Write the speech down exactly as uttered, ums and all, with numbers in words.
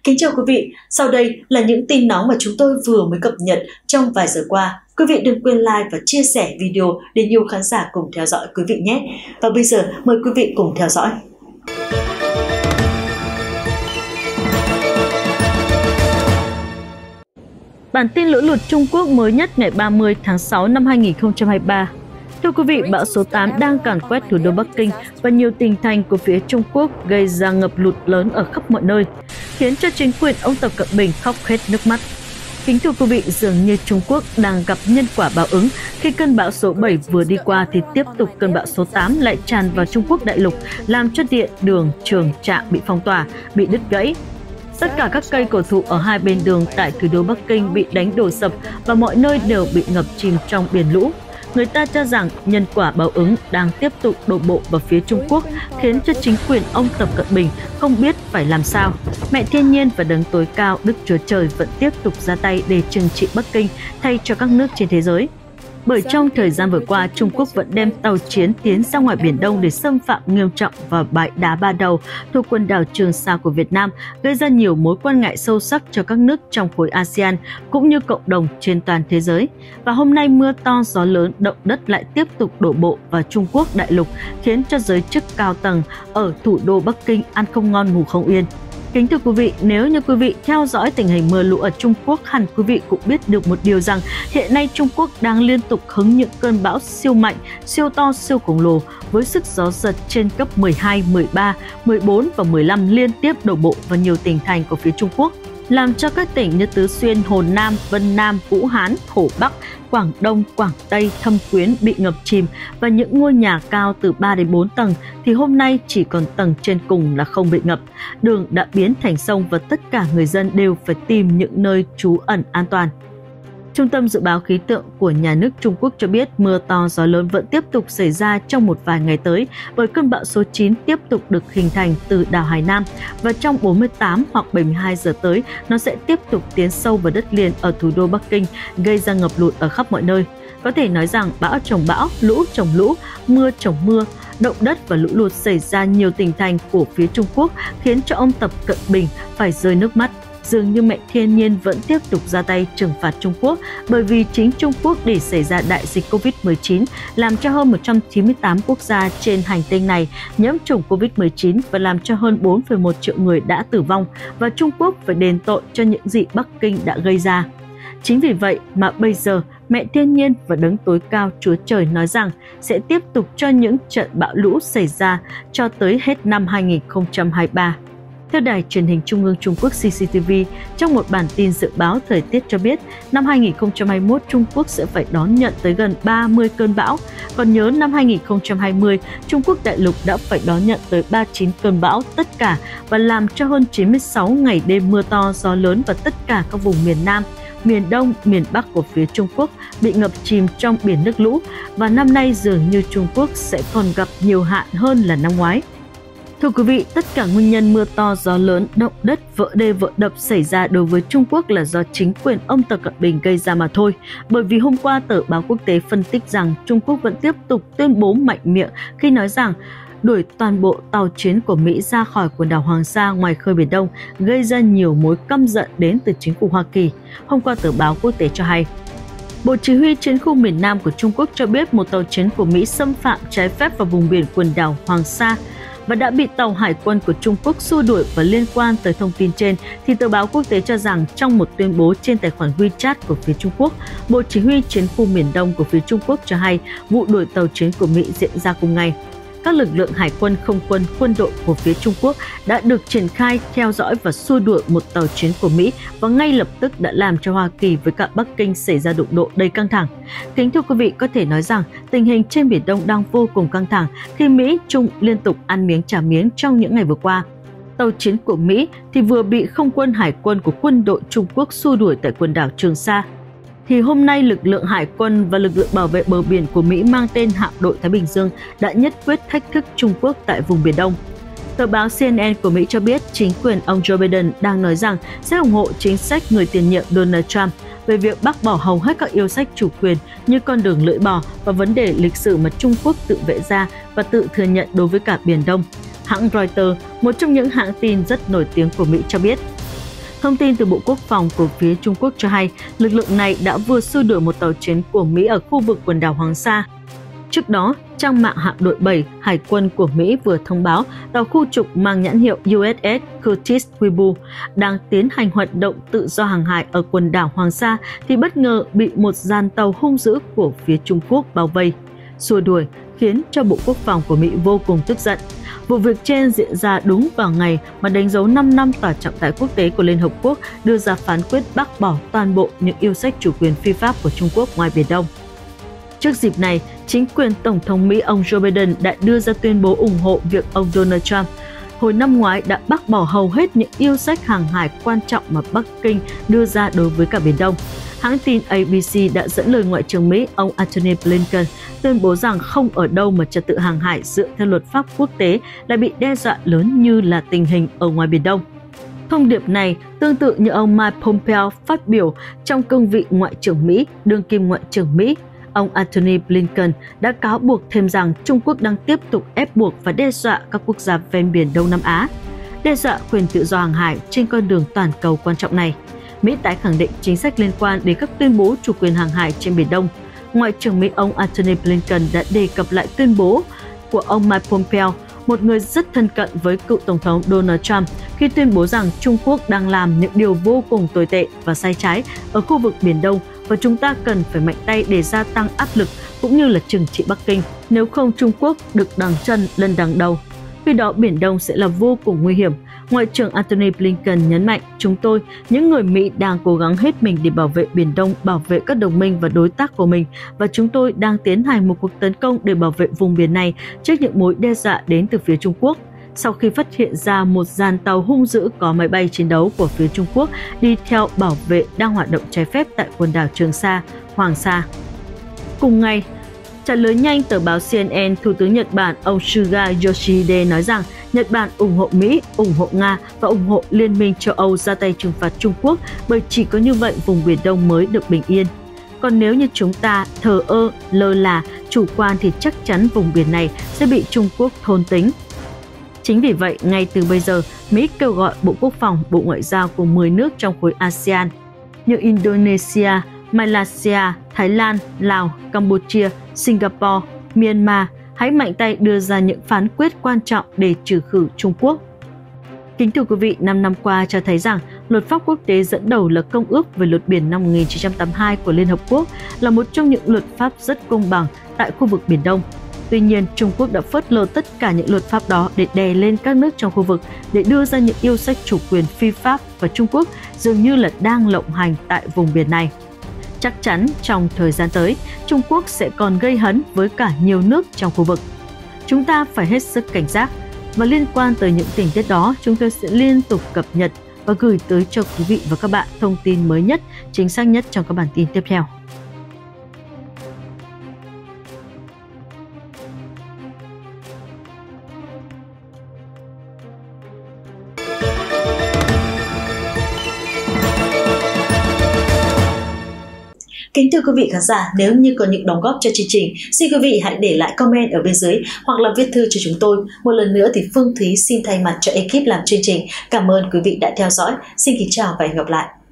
Kính chào quý vị, sau đây là những tin nóng mà chúng tôi vừa mới cập nhật trong vài giờ qua. Quý vị đừng quên like và chia sẻ video để nhiều khán giả cùng theo dõi quý vị nhé. Và bây giờ mời quý vị cùng theo dõi. Bản tin lũ lụt Trung Quốc mới nhất ngày ba mươi tháng sáu năm hai nghìn không trăm hai mươi ba. Thưa quý vị, bão số tám đang càn quét thủ đô Bắc Kinh và nhiều tỉnh thành của phía Trung Quốc gây ra ngập lụt lớn ở khắp mọi nơi, khiến cho chính quyền ông Tập Cận Bình khóc hết nước mắt. Kính thưa quý vị, dường như Trung Quốc đang gặp nhân quả báo ứng khi cơn bão số bảy vừa đi qua thì tiếp tục cơn bão số tám lại tràn vào Trung Quốc đại lục, làm cho điện, đường, trường, trạm bị phong tỏa, bị đứt gãy. Tất cả các cây cổ thụ ở hai bên đường tại thủ đô Bắc Kinh bị đánh đổ sập và mọi nơi đều bị ngập chìm trong biển lũ. Người ta cho rằng nhân quả báo ứng đang tiếp tục đổ bộ vào phía Trung Quốc, khiến cho chính quyền ông Tập Cận Bình không biết phải làm sao. Mẹ thiên nhiên và đấng tối cao Đức Chúa Trời vẫn tiếp tục ra tay để trừng trị Bắc Kinh thay cho các nước trên thế giới. Bởi trong thời gian vừa qua, Trung Quốc vẫn đem tàu chiến tiến ra ngoài Biển Đông để xâm phạm nghiêm trọng vào bãi đá Ba Đầu thuộc quần đảo Trường Sa của Việt Nam, gây ra nhiều mối quan ngại sâu sắc cho các nước trong khối a sê an cũng như cộng đồng trên toàn thế giới. Và hôm nay mưa to, gió lớn, động đất lại tiếp tục đổ bộ vào Trung Quốc đại lục, khiến cho giới chức cao tầng ở thủ đô Bắc Kinh ăn không ngon ngủ không yên. Kính thưa quý vị, nếu như quý vị theo dõi tình hình mưa lũ ở Trung Quốc, hẳn quý vị cũng biết được một điều rằng hiện nay Trung Quốc đang liên tục hứng những cơn bão siêu mạnh, siêu to, siêu khổng lồ với sức gió giật trên cấp mười hai, mười ba, mười bốn và mười lăm liên tiếp đổ bộ vào nhiều tỉnh thành của phía Trung Quốc, làm cho các tỉnh như Tứ Xuyên, Hồ Nam, Vân Nam, Vũ Hán, Hồ Bắc, Quảng Đông, Quảng Tây, Thâm Quyến bị ngập chìm và những ngôi nhà cao từ ba đến bốn tầng thì hôm nay chỉ còn tầng trên cùng là không bị ngập. Đường đã biến thành sông và tất cả người dân đều phải tìm những nơi trú ẩn an toàn. Trung tâm Dự báo Khí tượng của nhà nước Trung Quốc cho biết mưa to gió lớn vẫn tiếp tục xảy ra trong một vài ngày tới, bởi cơn bão số chín tiếp tục được hình thành từ đảo Hải Nam và trong bốn mươi tám hoặc bảy mươi hai giờ tới nó sẽ tiếp tục tiến sâu vào đất liền ở thủ đô Bắc Kinh, gây ra ngập lụt ở khắp mọi nơi. Có thể nói rằng bão chồng bão, lũ chồng lũ, mưa chồng mưa, động đất và lũ lụt xảy ra nhiều tỉnh thành của phía Trung Quốc, khiến cho ông Tập Cận Bình phải rơi nước mắt. Dường như mẹ thiên nhiên vẫn tiếp tục ra tay trừng phạt Trung Quốc, bởi vì chính Trung Quốc để xảy ra đại dịch Covid mười chín, làm cho hơn một trăm chín mươi tám quốc gia trên hành tinh này nhiễm chủng Covid mười chín và làm cho hơn bốn phẩy một triệu người đã tử vong, và Trung Quốc phải đền tội cho những gì Bắc Kinh đã gây ra. Chính vì vậy mà bây giờ mẹ thiên nhiên và đấng tối cao Chúa Trời nói rằng sẽ tiếp tục cho những trận bão lũ xảy ra cho tới hết năm hai nghìn không trăm hai mươi ba. Theo Đài Truyền hình Trung ương Trung Quốc xê xê tê vê, trong một bản tin dự báo thời tiết cho biết, năm hai nghìn không trăm hai mươi mốt Trung Quốc sẽ phải đón nhận tới gần ba mươi cơn bão. Còn nhớ năm hai nghìn không trăm hai mươi, Trung Quốc đại lục đã phải đón nhận tới ba mươi chín cơn bão tất cả và làm cho hơn chín mươi sáu ngày đêm mưa to, gió lớn và tất cả các vùng miền Nam, miền Đông, miền Bắc của phía Trung Quốc bị ngập chìm trong biển nước lũ. Và năm nay dường như Trung Quốc sẽ còn gặp nhiều hạn hơn là năm ngoái. Thưa quý vị, tất cả nguyên nhân mưa to, gió lớn, động đất, vỡ đê, vỡ đập xảy ra đối với Trung Quốc là do chính quyền ông Tập Cận Bình gây ra mà thôi. Bởi vì hôm qua tờ báo quốc tế phân tích rằng Trung Quốc vẫn tiếp tục tuyên bố mạnh miệng khi nói rằng đuổi toàn bộ tàu chiến của Mỹ ra khỏi quần đảo Hoàng Sa ngoài khơi Biển Đông, gây ra nhiều mối căm giận đến từ chính phủ Hoa Kỳ. Hôm qua tờ báo quốc tế cho hay, Bộ Chỉ huy Chiến khu miền Nam của Trung Quốc cho biết một tàu chiến của Mỹ xâm phạm trái phép vào vùng biển quần đảo Hoàng Sa và đã bị tàu hải quân của Trung Quốc xua đuổi. Và liên quan tới thông tin trên thì tờ báo quốc tế cho rằng trong một tuyên bố trên tài khoản WeChat của phía Trung Quốc, Bộ Chỉ huy Chiến khu miền Đông của phía Trung Quốc cho hay vụ đuổi tàu chiến của Mỹ diễn ra cùng ngày. Các lực lượng hải quân, không quân, quân đội của phía Trung Quốc đã được triển khai theo dõi và xua đuổi một tàu chiến của Mỹ và ngay lập tức đã làm cho Hoa Kỳ với cả Bắc Kinh xảy ra đụng độ đầy căng thẳng. Kính thưa quý vị, có thể nói rằng tình hình trên Biển Đông đang vô cùng căng thẳng khi Mỹ, Trung liên tục ăn miếng trả miếng trong những ngày vừa qua. Tàu chiến của Mỹ thì vừa bị không quân hải quân của quân đội Trung Quốc xua đuổi tại quần đảo Trường Sa, thì hôm nay lực lượng hải quân và lực lượng bảo vệ bờ biển của Mỹ mang tên Hạm đội Thái Bình Dương đã nhất quyết thách thức Trung Quốc tại vùng Biển Đông. Tờ báo xê en en của Mỹ cho biết chính quyền ông Joe Biden đang nói rằng sẽ ủng hộ chính sách người tiền nhiệm Donald Trump về việc bác bỏ hầu hết các yêu sách chủ quyền như con đường lưỡi bò và vấn đề lịch sử mà Trung Quốc tự vẽ ra và tự thừa nhận đối với cả Biển Đông. Hãng Reuters, một trong những hãng tin rất nổi tiếng của Mỹ cho biết, Thông tin từ Bộ Quốc phòng của phía Trung Quốc cho hay, lực lượng này đã vừa xua đuổi một tàu chiến của Mỹ ở khu vực quần đảo Hoàng Sa. Trước đó, trang mạng hạm đội bảy Hải quân của Mỹ vừa thông báo tàu khu trục mang nhãn hiệu u ét ét Curtis Quibu đang tiến hành hoạt động tự do hàng hải ở quần đảo Hoàng Sa thì bất ngờ bị một dàn tàu hung dữ của phía Trung Quốc bao vây, xua đuổi, khiến cho Bộ Quốc phòng của Mỹ vô cùng tức giận. Vụ việc trên diễn ra đúng vào ngày mà đánh dấu năm năm Tòa trọng tài quốc tế của Liên Hợp Quốc đưa ra phán quyết bác bỏ toàn bộ những yêu sách chủ quyền phi pháp của Trung Quốc ngoài Biển Đông. Trước dịp này, chính quyền Tổng thống Mỹ ông Joe Biden đã đưa ra tuyên bố ủng hộ việc ông Donald Trump hồi năm ngoái đã bác bỏ hầu hết những yêu sách hàng hải quan trọng mà Bắc Kinh đưa ra đối với cả Biển Đông. Hãng tin a bê xê đã dẫn lời Ngoại trưởng Mỹ ông Antony Blinken tuyên bố rằng không ở đâu mà trật tự hàng hải dựa theo luật pháp quốc tế lại bị đe dọa lớn như là tình hình ở ngoài Biển Đông. Thông điệp này tương tự như ông Mike Pompeo phát biểu trong cương vị Ngoại trưởng Mỹ, đương kim Ngoại trưởng Mỹ. Ông Antony Blinken đã cáo buộc thêm rằng Trung Quốc đang tiếp tục ép buộc và đe dọa các quốc gia ven biển Đông Nam Á, đe dọa quyền tự do hàng hải trên con đường toàn cầu quan trọng này. Mỹ tái khẳng định chính sách liên quan đến các tuyên bố chủ quyền hàng hải trên Biển Đông. Ngoại trưởng Mỹ ông Antony Blinken đã đề cập lại tuyên bố của ông Mike Pompeo, một người rất thân cận với cựu Tổng thống Donald Trump, khi tuyên bố rằng Trung Quốc đang làm những điều vô cùng tồi tệ và sai trái ở khu vực Biển Đông và chúng ta cần phải mạnh tay để gia tăng áp lực cũng như là trừng trị Bắc Kinh, nếu không Trung Quốc được đằng chân lên đằng đầu. Khi đó Biển Đông sẽ là vô cùng nguy hiểm. Ngoại trưởng Antony Blinken nhấn mạnh, chúng tôi, những người Mỹ đang cố gắng hết mình để bảo vệ Biển Đông, bảo vệ các đồng minh và đối tác của mình, và chúng tôi đang tiến hành một cuộc tấn công để bảo vệ vùng biển này trước những mối đe dọa đến từ phía Trung Quốc. Sau khi phát hiện ra một dàn tàu hung dữ có máy bay chiến đấu của phía Trung Quốc đi theo bảo vệ đang hoạt động trái phép tại quần đảo Trường Sa, Hoàng Sa. Cùng ngày, trả lời nhanh tờ báo xê en en, Thủ tướng Nhật Bản ông Suga Yoshihide nói rằng Nhật Bản ủng hộ Mỹ, ủng hộ Nga và ủng hộ Liên minh châu Âu ra tay trừng phạt Trung Quốc, bởi chỉ có như vậy vùng Biển Đông mới được bình yên. Còn nếu như chúng ta thờ ơ, lơ là, chủ quan thì chắc chắn vùng biển này sẽ bị Trung Quốc thôn tính. Chính vì vậy, ngay từ bây giờ, Mỹ kêu gọi Bộ Quốc phòng, Bộ Ngoại giao của mười nước trong khối a sê an như Indonesia, Malaysia, Thái Lan, Lào, Campuchia, Singapore, Myanmar hãy mạnh tay đưa ra những phán quyết quan trọng để trừ khử Trung Quốc. Kính thưa quý vị, năm năm qua cho thấy rằng luật pháp quốc tế dẫn đầu là Công ước về luật biển năm một nghìn chín trăm tám mươi hai của Liên Hợp Quốc là một trong những luật pháp rất công bằng tại khu vực Biển Đông. Tuy nhiên, Trung Quốc đã phớt lờ tất cả những luật pháp đó để đè lên các nước trong khu vực để đưa ra những yêu sách chủ quyền phi pháp, và Trung Quốc dường như là đang lộng hành tại vùng biển này. Chắc chắn trong thời gian tới, Trung Quốc sẽ còn gây hấn với cả nhiều nước trong khu vực. Chúng ta phải hết sức cảnh giác, và liên quan tới những tình tiết đó, chúng tôi sẽ liên tục cập nhật và gửi tới cho quý vị và các bạn thông tin mới nhất, chính xác nhất trong các bản tin tiếp theo. Kính thưa quý vị khán giả, nếu như có những đóng góp cho chương trình, xin quý vị hãy để lại comment ở bên dưới hoặc là viết thư cho chúng tôi. Một lần nữa thì Phương Thúy xin thay mặt cho ekip làm chương trình cảm ơn quý vị đã theo dõi. Xin kính chào và hẹn gặp lại.